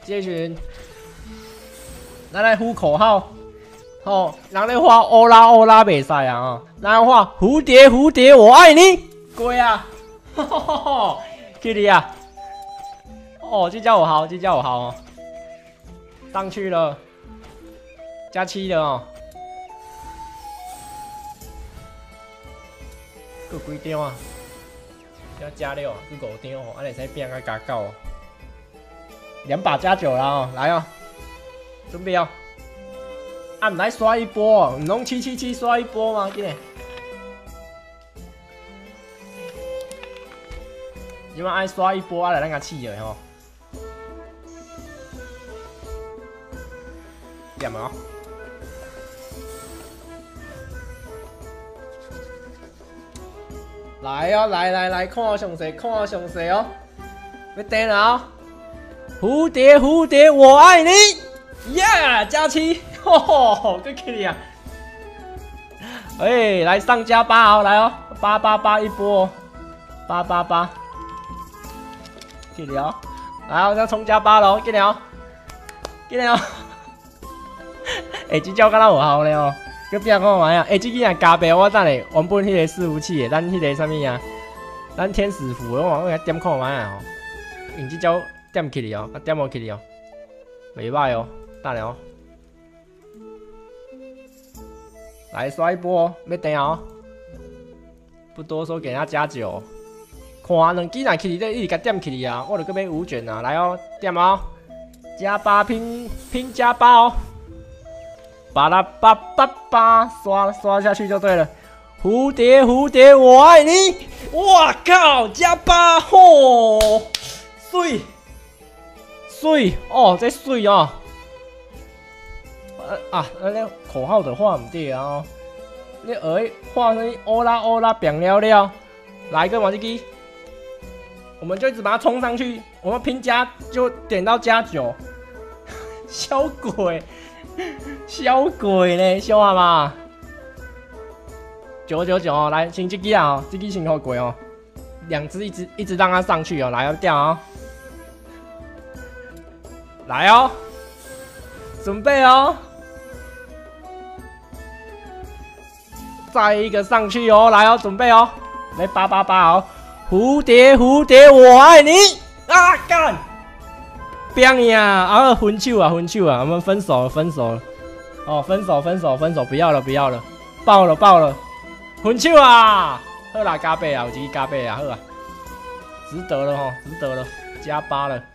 这群，咱来呼口号。哦，人咧画欧拉欧拉袂使啊！哦，咱画蝴蝶蝴蝶我爱你，过啊！吼吼吼，去你啊！哦，这叫我好，这叫我好哦。上去了，加7了哦。搁几张啊？要加6，是5张哦，安尼才变个加9哦。2把加9了哦，来哦，准备哦。啊，唔来刷一波哦，唔拢777刷一波吗？今日，因为爱刷一波啊，来咱甲试了吼。点哦。来哦，来，看我上势，看我上势哦。要登了哦。蝴蝶蝴蝶我爱你，耶、yeah, 加7。吼吼，够给力啊！哎，来上加8哦，来哦，888一波，888，给力哦！来哦，再冲加8咯，给力哦，给力哦！哎，这招敢若有效咧哦，佮变看卖啊！哎，这个人加倍，我等下原本迄个伺服器的，咱迄个啥物啊？咱天使符，我给点看卖啊！用这招点起哩哦，啊点无起哩哦，袂歹哦，等下哦。来刷一波哦，要等哦！不多说，给他加9。看2支若起，这一直甲点起啊！我就搁要5卷啊！来哦，点哦，加8拼加8哦！巴拉巴巴巴，刷下去就对了。蝴蝶蝴蝶我爱你！哇靠，加8吼，水哦，这水哦！那口号的话唔对啊、哦，你画成欧拉欧拉变了了，来一个马吉基，我们就一直把它冲上去，我们拼加就点到加9，小鬼呢，小阿妈，999哦，来先这个啊、哦，这个先好鬼哦，2只一直让它上去哦，来要掉哦，来哦，准备哦。再一个上去哦，来哦，准备哦，来888哦，蝴蝶蝴蝶我爱你啊！干，变呀！啊，分手啊，我们分手了，哦，分手，不要了，爆了，分手啊！好啦，加倍啊，有一个加倍啊，好啊，值得了，加8了。